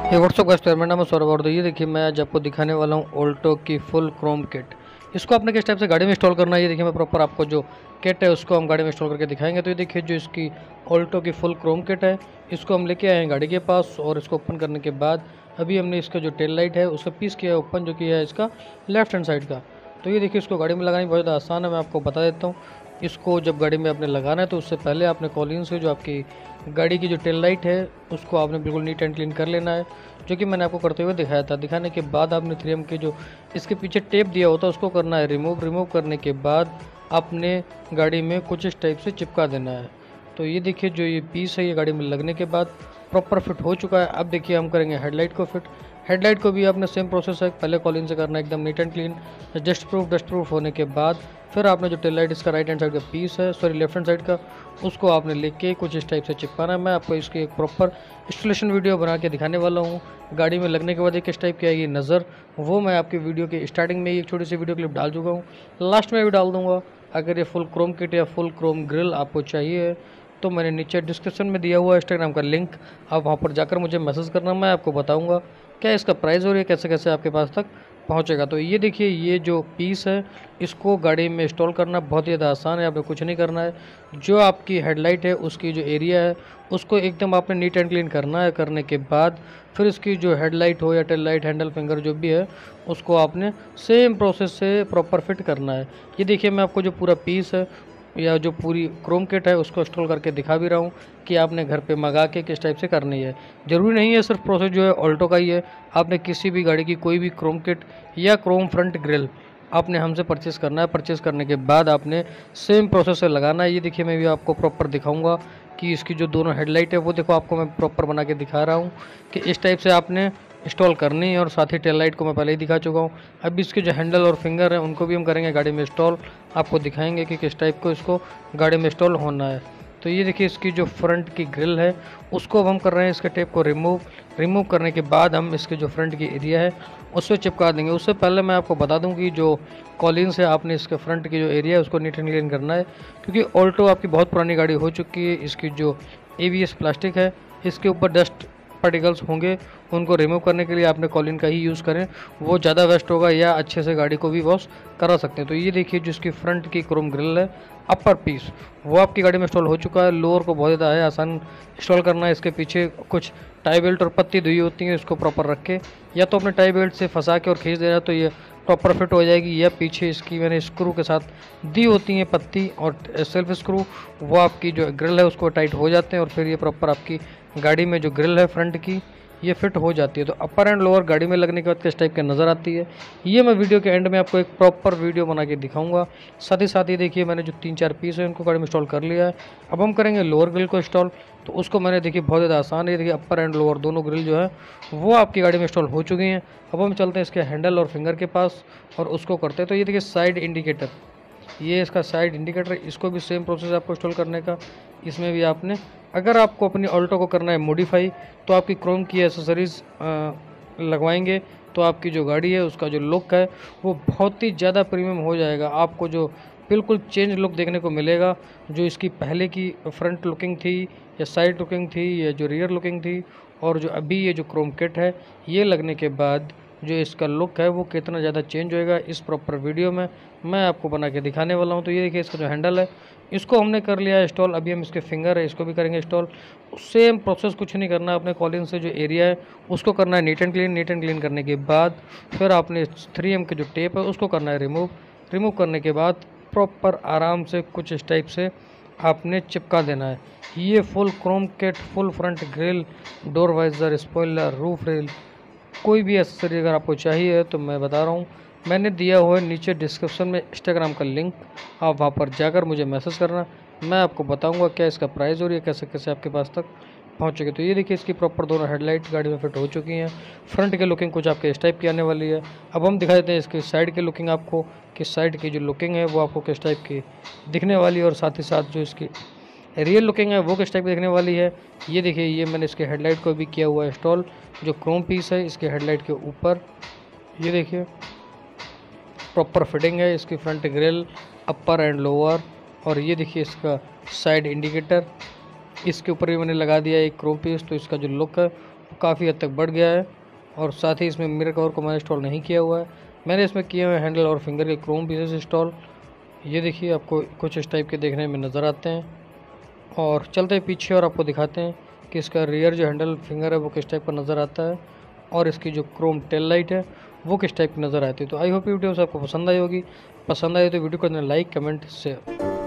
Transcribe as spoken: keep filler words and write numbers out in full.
ये व्हाट्सअप का मेरा नाम है सौरभ और ये देखिए मैं आज आपको दिखाने वाला हूँ ऑल्टो की फुल क्रोम किट। इसको आपने किस टाइप से गाड़ी में इंस्टॉल करना है ये देखिए मैं प्रॉपर आपको जो किट है उसको हम गाड़ी में इंस्टॉल करके दिखाएंगे। तो ये देखिए जो इसकी ऑल्टो की फुल क्रोम किट है इसको हम लेके आए हैं गाड़ी के पास और इसको ओपन करने के बाद अभी हमने इसका जो टेल लाइट है उसका पीस किया है ओपन, जो किया है इसका लेफ्ट हैंड साइड का। तो ये देखिए इसको गाड़ी में लगानी बहुत ज़्यादा आसान है, मैं आपको बता देता हूँ। इसको जब गाड़ी में आपने लगाना है तो उससे पहले आपने कॉलिन से जो आपकी गाड़ी की जो टेल लाइट है उसको आपने बिल्कुल नीट एंड क्लीन कर लेना है, जो कि मैंने आपको करते हुए दिखाया था। दिखाने के बाद आपने थ्री एम के जो इसके पीछे टेप दिया होता है उसको करना है रिमूव। रिमूव करने के बाद आपने गाड़ी में कुछ इस टाइप से चिपका देना है। तो ये देखिए जो ये पीस है ये गाड़ी में लगने के बाद प्रॉपर फिट हो चुका है। अब देखिए हम करेंगे हेडलाइट को फिट। हेडलाइट को भी आपने सेम प्रोसेस है, पहले कॉलिन से करना है एकदम neat and clean, dust proof. Dust proof होने के बाद फिर आपने जो टेल लाइट इसका राइट हैंड साइड का पीस है, सॉरी लेफ्ट हैंड साइड का, उसको आपने लेके कुछ इस टाइप से चिपकाना है। मैं आपको इसकी एक प्रॉपर इंस्टॉलेशन वीडियो बना के दिखाने वाला हूँ। गाड़ी में लगने के बाद एक किस टाइप की आएगी नज़र, वो मैं आपकी वीडियो के स्टार्टिंग में ही एक छोटी सी वीडियो क्लिप डाल चुका हूँ, लास्ट में भी डाल दूँगा। अगर ये फुल क्रोम किट या फुल क्रोम ग्रिल आपको चाहिए तो मैंने नीचे डिस्क्रिप्शन में दिया हुआ इंस्टाग्राम का लिंक, आप वहाँ पर जाकर मुझे मैसेज करना, मैं आपको बताऊँगा क्या इसका प्राइस और ये कैसे कैसे आपके पास तक पहुँचेगा। तो ये देखिए ये जो पीस है इसको गाड़ी में इंस्टॉल करना बहुत ही ज़्यादा आसान है, आपने कुछ नहीं करना है। जो आपकी हेडलाइट है उसकी जो एरिया है उसको एकदम आपने नीट एंड क्लीन करना है। करने के बाद फिर इसकी जो हेडलाइट हो या टेल लाइट, हैंडल, फिंगर जो भी है उसको आपने सेम प्रोसेस से प्रॉपर फिट करना है। ये देखिए मैं आपको जो पूरा पीस है या जो पूरी क्रोम किट है उसको इंस्टॉल करके दिखा भी रहा हूँ कि आपने घर पे मंगा के किस टाइप से करनी है। ज़रूरी नहीं है सिर्फ प्रोसेस जो है ऑल्टो का ही है, आपने किसी भी गाड़ी की कोई भी क्रोम किट या क्रोम फ्रंट ग्रिल आपने हमसे परचेस करना है। परचेस करने के बाद आपने सेम प्रोसेस से लगाना है। ये देखिए मैं भी आपको प्रॉपर दिखाऊंगा कि इसकी जो दोनों हेडलाइट है वो देखो आपको मैं प्रॉपर बना के दिखा रहा हूँ कि इस टाइप से आपने इंस्टॉल करनी है। और साथ ही टेल लाइट को मैं पहले ही दिखा चुका हूँ। अब इसके जो हैंडल और फिंगर है उनको भी हम करेंगे गाड़ी में इंस्टॉल, आपको दिखाएंगे कि किस टाइप को इसको गाड़ी में इंस्टॉल होना है। तो ये देखिए इसकी जो फ्रंट की ग्रिल है उसको अब हम कर रहे हैं इसके टेप को रिमूव। रिमूव करने के बाद हम इसके जो फ्रंट की एरिया है उससे चिपका देंगे। उससे पहले मैं आपको बता दूं कि जो कॉलिन से आपने इसके फ्रंट की जो एरिया है उसको नीट एंड क्लीन करना है, क्योंकि ऑल्टो आपकी बहुत पुरानी गाड़ी हो चुकी है। इसकी जो ए बी एस प्लास्टिक है इसके ऊपर डस्ट पार्टिकल्स होंगे, उनको रिमूव करने के लिए आपने कॉलिन का ही यूज़ करें, वो ज़्यादा बेस्ट होगा, या अच्छे से गाड़ी को भी वॉश करा सकते हैं। तो ये देखिए जो इसकी फ्रंट की क्रोम ग्रिल है अपर पीस वो आपकी गाड़ी में इंस्टॉल हो चुका है। लोअर को बहुत ज़्यादा है आसान इंस्टॉल करना है। इसके पीछे कुछ टाई बेल्ट और पत्ती दुई होती हैं, इसको प्रॉपर रख के या तो अपने टाई बेल्ट से फंसा के और खींच देना तो ये प्रॉपर फिट हो जाएगी, या पीछे इसकी मैंने स्क्रू के साथ दी होती हैं पत्ती और सेल्फ स्क्रू, वो आपकी जो ग्रिल है उसको टाइट हो जाते हैं और फिर ये प्रॉपर आपकी गाड़ी में जो ग्रिल है फ्रंट की ये फिट हो जाती है। तो अपर एंड लोअर गाड़ी में लगने के बाद किस टाइप की नज़र आती है ये मैं वीडियो के एंड में आपको एक प्रॉपर वीडियो बना के दिखाऊंगा। साथ ही साथ ही देखिए मैंने जो तीन चार पीस है उनको गाड़ी में इंस्टॉल कर लिया है। अब हम करेंगे लोअर ग्रिल को इंस्टॉल। तो उसको मैंने देखिए बहुत ज़्यादा आसान है, देखिए अपर एंड लोअर दोनों ग्रिल जो है वो आपकी गाड़ी में इंस्टॉल हो चुकी हैं। अब हम चलते हैं इसके हैंडल और फिंगर के पास और उसको करते हैं। तो ये देखिए साइड इंडिकेटर, ये इसका साइड इंडिकेटर, इसको भी सेम प्रोसेस आपको इंस्टॉल करने का। इसमें भी आपने अगर आपको अपनी ऑल्टो को करना है मॉडिफाई तो आपकी क्रोम की एसेसरीज़ लगवाएंगे तो आपकी जो गाड़ी है उसका जो लुक है वो बहुत ही ज़्यादा प्रीमियम हो जाएगा। आपको जो बिल्कुल चेंज लुक देखने को मिलेगा, जो इसकी पहले की फ्रंट लुकिंग थी या साइड लुकिंग थी या जो रियर लुकिंग थी और जो अभी ये जो क्रोम किट है ये लगने के बाद जो इसका लुक है वो कितना ज़्यादा चेंज होएगा इस प्रॉपर वीडियो में मैं आपको बना के दिखाने वाला हूँ। तो ये देखिए इसका जो हैंडल है इसको हमने कर लिया है इंस्टॉल। अभी हम इसके फिंगर है इसको भी करेंगे इंस्टॉल। सेम प्रोसेस, कुछ नहीं करना, अपने कॉलिन से जो एरिया है उसको करना है neat and clean. Neat and clean करने के बाद फिर आपने थ्री एम के जो टेप है उसको करना है रिमूव। रिमूव करने के बाद प्रॉपर आराम से कुछ इस टाइप से आपने चिपका देना है। ये full chrome kit, full front grille, door visor, spoiler, roof rail, कोई भी एक्सेसरी अगर आपको चाहिए तो मैं बता रहा हूँ मैंने दिया हुआ है नीचे डिस्क्रिप्शन में इंस्टाग्राम का लिंक, आप वहाँ पर जाकर मुझे मैसेज करना, मैं आपको बताऊँगा क्या इसका प्राइस और ये कैसे कैसे आपके पास तक पहुँचेगी। तो ये देखिए इसकी प्रॉपर दोनों हेडलाइट गाड़ी में फिट हो चुकी हैं। फ्रंट की लुकिंग कुछ आपके इस टाइप की आने वाली है। अब हम दिखा देते हैं इसकी साइड की लुकिंग आपको, कि साइड की जो लुकिंग है वो आपको किस टाइप की दिखने वाली है और साथ ही साथ जो इसकी रियल लुकिंग है वो किस टाइप की दिखने वाली है। ये देखिए ये मैंने इसके हेडलाइट को भी किया हुआ है इंस्टॉल, जो क्रोम पीस है इसके हेडलाइट के ऊपर, ये देखिए प्रॉपर फिटिंग है इसकी front grille, upper and lower. और ये देखिए इसका साइड इंडिकेटर, इसके ऊपर भी मैंने लगा दिया एक क्रोम पीस, तो इसका जो लुक है काफ़ी हद तक बढ़ गया है। और साथ ही इसमें मिरर कवर को मैंने इंस्टॉल नहीं किया हुआ है। मैंने इसमें किए हुए हैंडल और फिंगर के क्रोम पीसेस इंस्टॉल। ये देखिए आपको कुछ इस टाइप के देखने में नज़र आते हैं। और चलते हैं पीछे और आपको दिखाते हैं कि इसका रियर जो हैंडल फिंगर है वो किस टाइप का नज़र आता है और इसकी जो क्रोम टेल लाइट है वो किस टाइप की नज़र आती है। तो आई होप वीडियो से आपको पसंद आई होगी। पसंद आई तो वीडियो को लाइक कमेंट शेयर।